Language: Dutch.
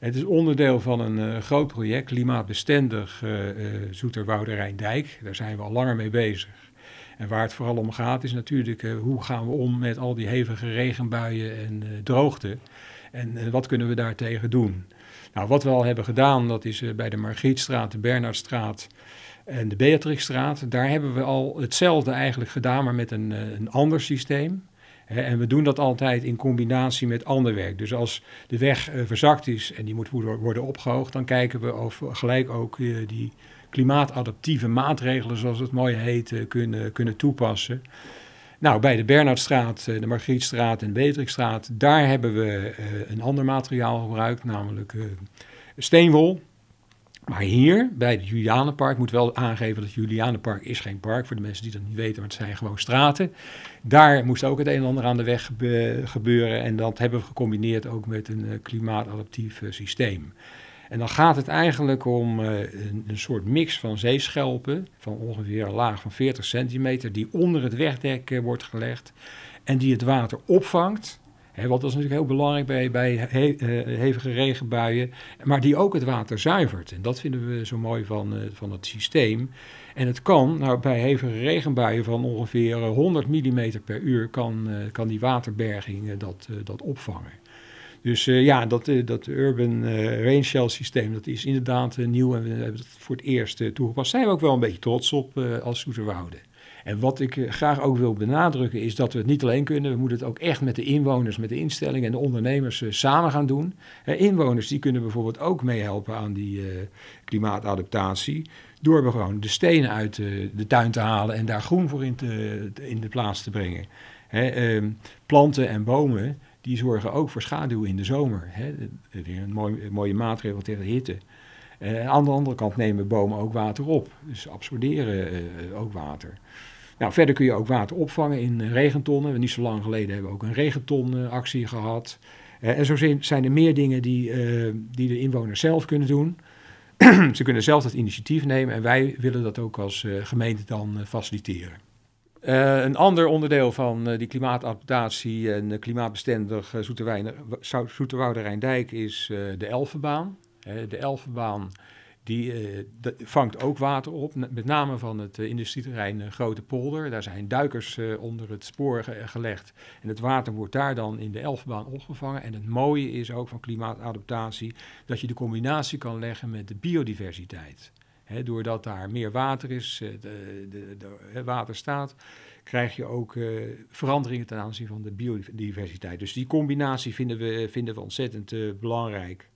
Het is onderdeel van een groot project, klimaatbestendig Zoeterwoude Rijndijk. Daar zijn we al langer mee bezig. En waar het vooral om gaat is natuurlijk hoe gaan we om met al die hevige regenbuien en droogte. En wat kunnen we daartegen doen? Nou, wat we al hebben gedaan, dat is bij de Margrietstraat, de Bernhardstraat en de Beatrixstraat. Daar hebben we al hetzelfde eigenlijk gedaan, maar met een ander systeem. En we doen dat altijd in combinatie met ander werk. Dus als de weg verzakt is en die moet worden opgehoogd, dan kijken we of we gelijk ook die klimaatadaptieve maatregelen, zoals het mooi heet, kunnen toepassen. Nou, bij de Bernhardstraat, de Margrietstraat en de Beatrixstraat, daar hebben we een ander materiaal gebruikt, namelijk steenwol. Maar hier, bij het Julianenpark, moet wel aangeven dat het Julianenpark is geen park, voor de mensen die dat niet weten, maar het zijn gewoon straten. Daar moest ook het een en ander aan de weg gebeuren en dat hebben we gecombineerd ook met een klimaatadaptief systeem. En dan gaat het eigenlijk om een soort mix van zeeschelpen van ongeveer een laag van 40 centimeter die onder het wegdek wordt gelegd en die het water opvangt. Want dat is natuurlijk heel belangrijk bij hevige regenbuien, maar die ook het water zuivert. En dat vinden we zo mooi van het systeem. En het kan, nou, bij hevige regenbuien van ongeveer 100 mm per uur, kan die waterberging dat opvangen. Dus dat Urban Rain Shell systeem, dat is inderdaad nieuw en we hebben het voor het eerst toegepast. Zijn we ook wel een beetje trots op als Zoeterwoude. En wat ik graag ook wil benadrukken is dat we het niet alleen kunnen. We moeten het ook echt met de inwoners, met de instellingen en de ondernemers samen gaan doen. Inwoners die kunnen bijvoorbeeld ook meehelpen aan die klimaatadaptatie. Door gewoon de stenen uit de tuin te halen en daar groen voor in de plaats te brengen. Planten en bomen die zorgen ook voor schaduw in de zomer. Weer een mooie maatregel tegen hitte. Aan de andere kant nemen bomen ook water op. Dus absorberen ook water. Nou, verder kun je ook water opvangen in regentonnen. Niet zo lang geleden hebben we ook een regentonactie gehad. En zo zijn er meer dingen die de inwoners zelf kunnen doen. Ze kunnen zelf dat initiatief nemen en wij willen dat ook als gemeente dan faciliteren. Een ander onderdeel van die klimaatadaptatie en klimaatbestendig Zoeterwoude Rijndijk is de Elfenbaan. De Elfenbaan die vangt ook water op, met name van het industrieterrein Grote Polder. Daar zijn duikers onder het spoor gelegd en het water wordt daar dan in de Elfenbaan opgevangen. En het mooie is ook van klimaatadaptatie dat je de combinatie kan leggen met de biodiversiteit. Doordat daar meer water is, water staat, krijg je ook veranderingen ten aanzien van de biodiversiteit. Dus die combinatie vinden we ontzettend belangrijk.